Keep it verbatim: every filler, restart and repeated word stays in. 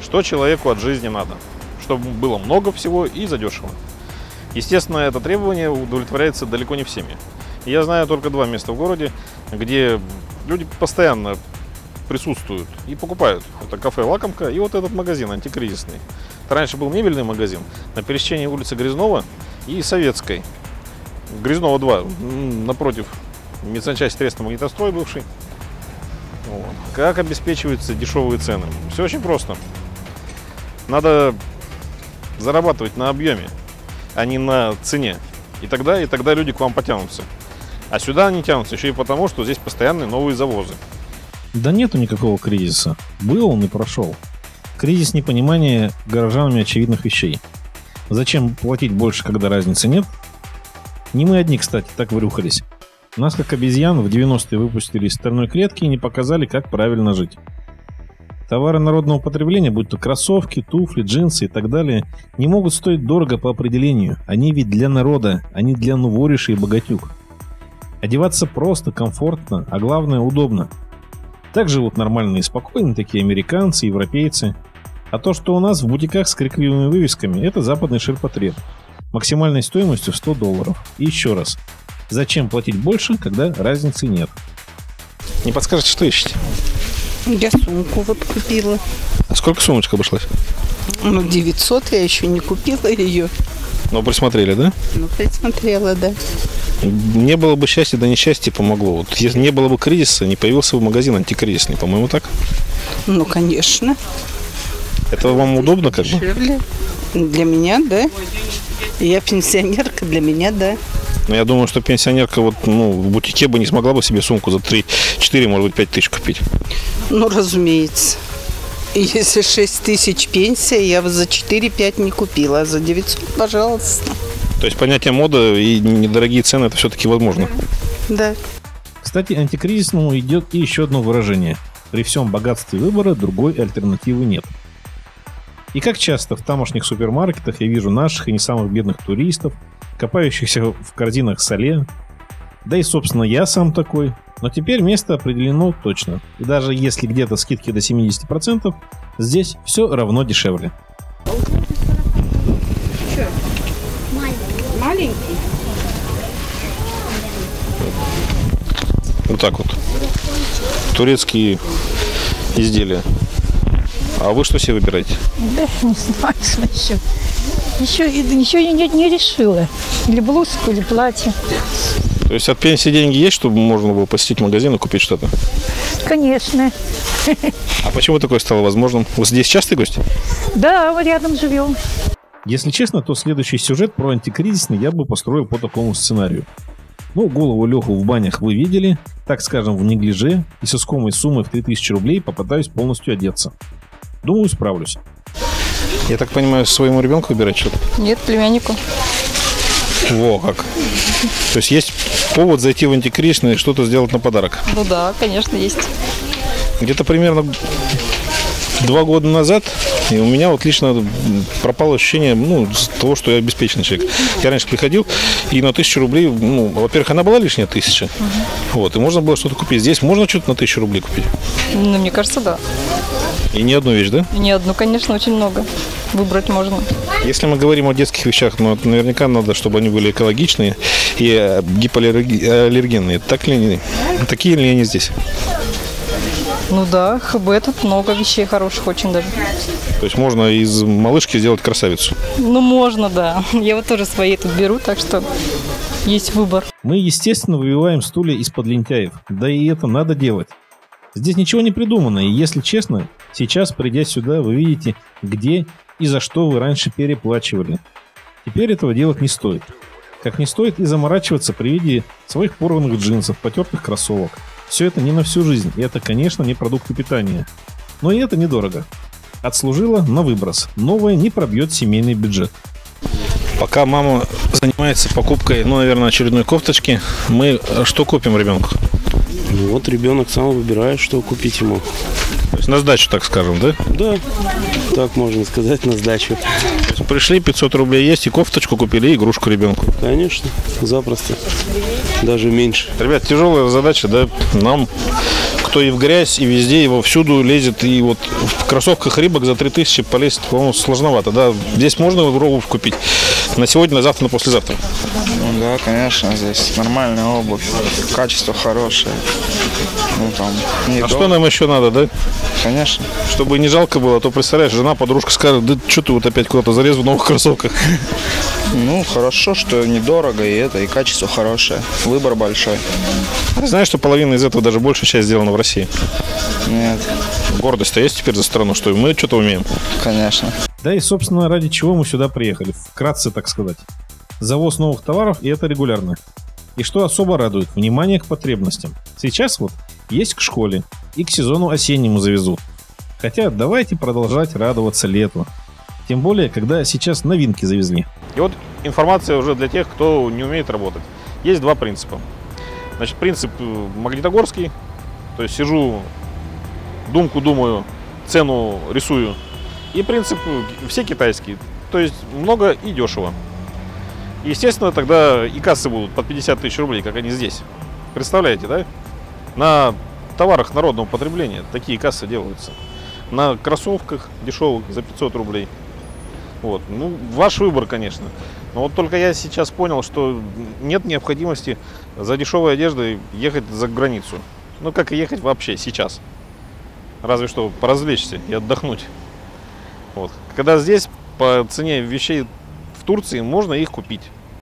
что человеку от жизни надо, чтобы было много всего и задешево. Естественно, это требование удовлетворяется далеко не всеми. Я знаю только два места в городе, где люди постоянно присутствуют и покупают. Это кафе «Лакомка» и вот этот магазин антикризисный. Это раньше был мебельный магазин на пересечении улицы Грязнова и Советской. Грязнова два, напротив медсанчасти Треста Магнитострой бывший. Вот. Как обеспечиваются дешевые цены? Все очень просто. Надо зарабатывать на объеме, а не на цене. И тогда, и тогда люди к вам потянутся. А сюда они тянутся еще и потому, что здесь постоянные новые завозы. Да нету никакого кризиса. Был он и прошел. Кризис непонимания горожанами очевидных вещей. Зачем платить больше, когда разницы нет? Не мы одни, кстати, так врюхались. Нас, как обезьян, в девяностые выпустили из стальной клетки и не показали, как правильно жить. Товары народного потребления, будь то кроссовки, туфли, джинсы и так далее, не могут стоить дорого по определению. Они ведь для народа, а не для нуворишей и богатюк. Одеваться просто, комфортно, а главное удобно. Так живут нормальные и спокойные такие американцы, европейцы. А то, что у нас в бутиках с крикливыми вывесками, это западный ширпотреб. Максимальной стоимостью в сто долларов. И еще раз. Зачем платить больше, когда разницы нет? Не подскажете, что ищете? Я сумку вот купила. А сколько сумочка обошлась? Ну, девятьсот, я еще не купила ее. Ну, присмотрели, да? Ну, присмотрела, да. Не было бы счастья, да несчастье помогло. Вот если не было бы кризиса, не появился бы магазин антикризисный, по-моему, так? Ну, конечно. Это вам удобно как бы? Дешевле. Для меня, да. Я пенсионерка, для меня, да. Но я думаю, что пенсионерка вот, ну, в бутике бы не смогла бы себе сумку за три-четыре, может быть, пять тысяч купить. Ну, разумеется. Если шесть тысяч пенсия, я бы за четыре-пять не купила, а за девятьсот, пожалуйста. То есть понятие мода и недорогие цены, это все-таки возможно? Да. Кстати, антикризисному идет и еще одно выражение. При всем богатстве выбора другой альтернативы нет. И как часто в тамошних супермаркетах я вижу наших и не самых бедных туристов, копающихся в корзинах соле. Да и, собственно, я сам такой. Но теперь место определено точно. И даже если где-то скидки до семьдесят процентов, здесь все равно дешевле. Что? Маленький? Вот так вот. Турецкие изделия. А вы что себе выбираете? Да, не знаю, что еще. Еще, еще не, не решила. Или блузку, или платье. То есть от пенсии деньги есть, чтобы можно было посетить магазин и купить что-то? Конечно. А почему такое стало возможным? Вы здесь частый гость? Да, вот рядом живем. Если честно, то следующий сюжет про антикризисный я бы построил по такому сценарию. Ну, голову Леху в банях вы видели, так скажем, в неглиже, и с искомой суммой в три тысячи рублей попытаюсь полностью одеться. Думаю, справлюсь. Я так понимаю, своему ребенку выбирать что-то? Нет, племяннику. Во как. То есть есть повод зайти в антикризисный и что-то сделать на подарок? Ну да, конечно, есть. Где-то примерно два года назад и у меня вот лично пропало ощущение, ну, того, что я обеспеченный человек. Я раньше приходил, и на тысячу рублей, ну, во-первых, она была лишняя тысяча, угу. Вот, и можно было что-то купить. Здесь можно что-то на тысячу рублей купить? Ну, мне кажется, да. И не одну вещь, да? Не одну, конечно, очень много. Выбрать можно. Если мы говорим о детских вещах, ну, наверняка надо, чтобы они были экологичные и гипоаллергенные. Так ли они? Такие ли они здесь? Ну да, ХБ тут много вещей хороших очень даже. То есть можно из малышки сделать красавицу? Ну можно, да. Я вот тоже свои тут беру, так что есть выбор. Мы, естественно, выбиваем стулья из-под лентяев. Да и это надо делать. Здесь ничего не придумано, и если честно, сейчас, придя сюда, вы видите, где и за что вы раньше переплачивали. Теперь этого делать не стоит. Как не стоит и заморачиваться при виде своих порванных джинсов, потертых кроссовок. Все это не на всю жизнь, и это, конечно, не продукты питания. Но и это недорого. Отслужила на выброс. Новое не пробьет семейный бюджет. Пока мама занимается покупкой, ну, наверное, очередной кофточки, мы что купим ребенку? Ну, вот ребенок сам выбирает, что купить ему. То есть на сдачу, так скажем, да? Да, так можно сказать, на сдачу. То есть пришли, пятьсот рублей есть, и кофточку купили, и игрушку ребенку. Конечно, запросто. Даже меньше. Ребят, тяжелая задача, да? Нам кто и в грязь, и везде, и вовсюду лезет. И вот в кроссовках Рибок за три тысячи полезть, по-моему, сложновато. Да? Здесь можно обувь купить на сегодня, на завтра, на послезавтра? Ну да, конечно, здесь нормальная обувь, качество хорошее. Ну, там, а что нам еще надо, да? Конечно. Чтобы не жалко было, а то, представляешь, жена, подружка скажет, да что ты вот опять куда-то залез в новых кроссовках. Ну, хорошо, что недорого, и это, и качество хорошее, выбор большой. Знаешь, что половина из этого, даже большая часть сделана в России? Нет. Гордость-то есть теперь за страну, что мы что-то умеем? Конечно. Да и, собственно, ради чего мы сюда приехали, вкратце так сказать. Завоз новых товаров, и это регулярно. И что особо радует, внимание к потребностям. Сейчас вот есть к школе, и к сезону осеннему завезут. Хотя давайте продолжать радоваться лету. Тем более, когда сейчас новинки завезли. И вот информация уже для тех, кто не умеет работать. Есть два принципа. Значит, принцип магнитогорский. То есть сижу, думку думаю, цену рисую. И принцип все китайские. То есть много и дешево. Естественно, тогда и кассы будут под пятьдесят тысяч рублей, как они здесь. Представляете, да? На товарах народного потребления такие кассы делаются. На кроссовках дешевых за пятьсот рублей. Вот. Ну, ваш выбор, конечно. Но вот только я сейчас понял, что нет необходимости за дешевой одеждой ехать за границу. Ну, как и ехать вообще сейчас. Разве что поразвлечься и отдохнуть. Вот. Когда здесь по цене вещей в Турции можно их купить.